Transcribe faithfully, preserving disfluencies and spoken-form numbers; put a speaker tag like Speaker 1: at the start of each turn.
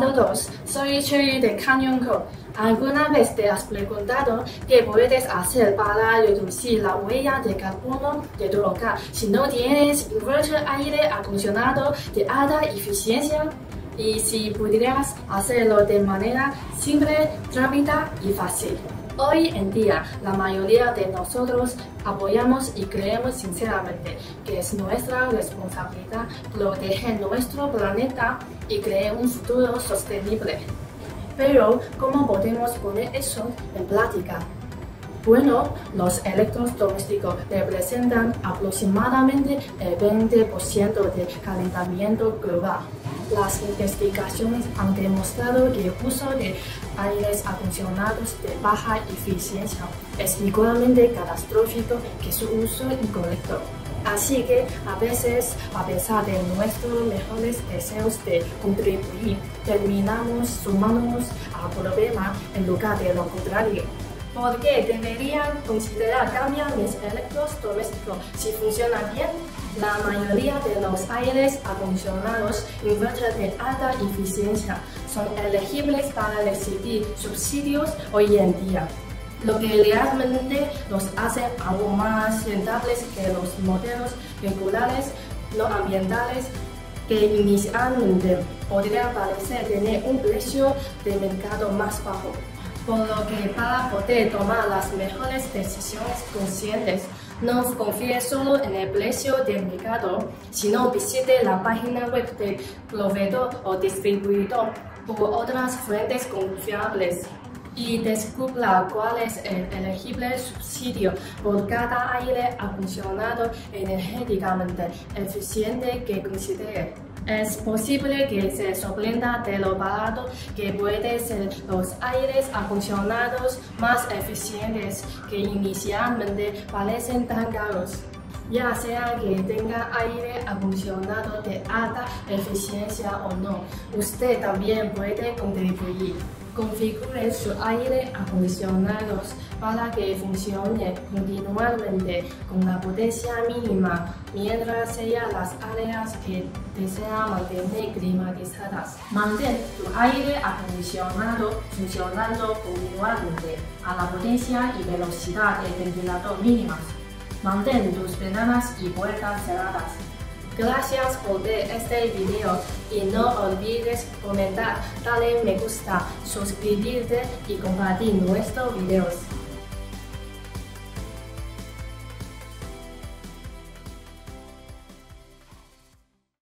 Speaker 1: todos, soy Cherry de Canyon Code. ¿Alguna vez te has preguntado qué puedes hacer para reducir la huella de carbono de tu hogar si no tienes inverter aire acondicionado de alta eficiencia? Y si pudieras hacerlo de manera simple, rápida y fácil. Hoy en día, la mayoría de nosotros apoyamos y creemos sinceramente que es nuestra responsabilidad proteger nuestro planeta y crear un futuro sostenible. Pero, ¿cómo podemos poner eso en práctica? Bueno, los electrodomésticos representan aproximadamente el veinte por ciento del calentamiento global. Las investigaciones han demostrado que el uso de aires acondicionados de baja eficiencia es igualmente catastrófico que su uso incorrecto. Así que, a veces, a pesar de nuestros mejores deseos de contribuir, terminamos sumándonos al problema en lugar de lo contrario. ¿Por qué deberían considerar cambiar mis electrodomésticos si funcionan bien? La mayoría de los aires acondicionados inverter de alta eficiencia son elegibles para recibir subsidios hoy en día, lo que realmente los hace aún más rentables que los modelos regulares no ambientales que inicialmente podrían parecer tener un precio de mercado más bajo. Por lo que para poder tomar las mejores decisiones conscientes, no confíe solo en el precio del mercado, sino visite la página web del proveedor o distribuidor por otras fuentes confiables y descubra cuál es el elegible subsidio por cada aire acondicionado energéticamente eficiente que considere. Es posible que se sorprenda de lo barato que pueden ser los aires acondicionados más eficientes que inicialmente parecen tan caros. Ya sea que tenga aire acondicionado de alta eficiencia o no, usted también puede contribuir. Configure su aire acondicionado para que funcione continuamente con la potencia mínima mientras sea las áreas que desea mantener climatizadas. Mantén tu aire acondicionado funcionando continuamente a la potencia y velocidad del ventilador mínimas. Mantén tus ventanas y puertas cerradas. Gracias por ver este video y no olvides comentar, darle me gusta, suscribirte y compartir nuestros videos.